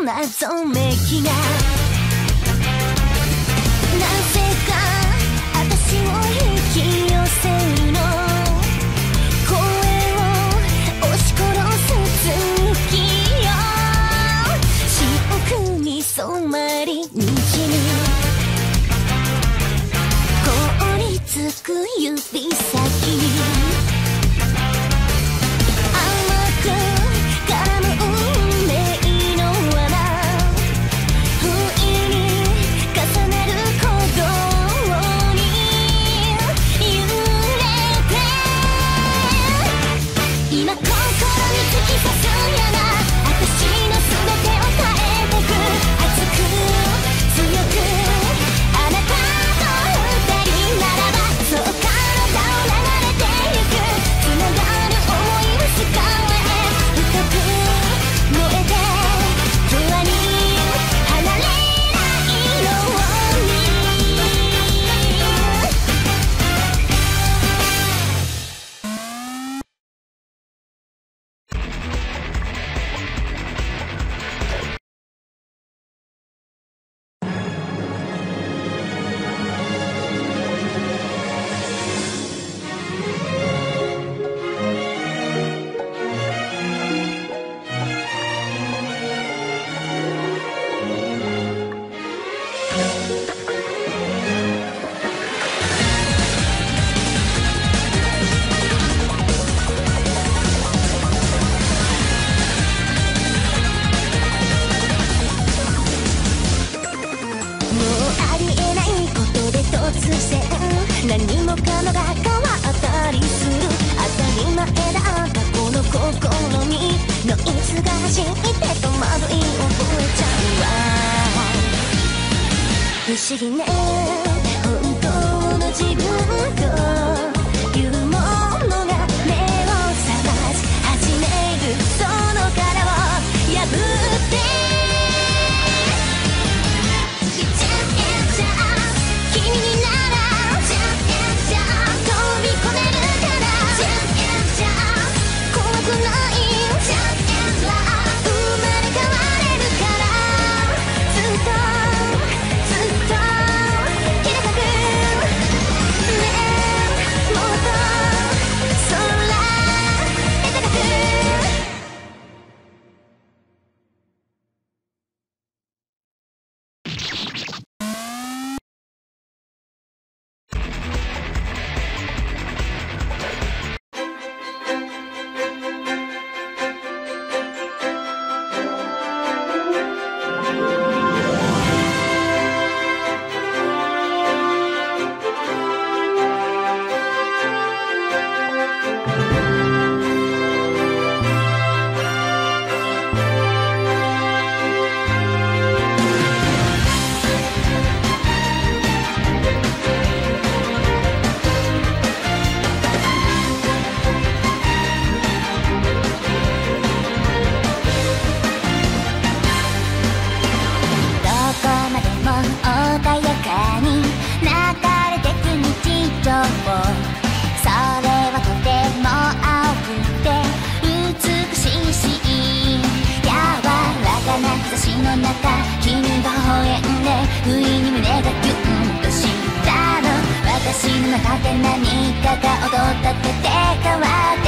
謎めきがなぜか私を引き寄せるの声を押し殺す月よ白くに染まりにじむ凍りつく指先何もかもが変わったりする当たり前だったこの心にノイズが走って戸惑い覚えちゃうわ不思議ね本当の自分というものが目を覚まし始めるその殻を破って君になら怖くない生まれ変われるからずっとずっと気高くねもっと空高く君が微笑んで不意に胸がキュンとしたの私の中で何かが踊ったって変わって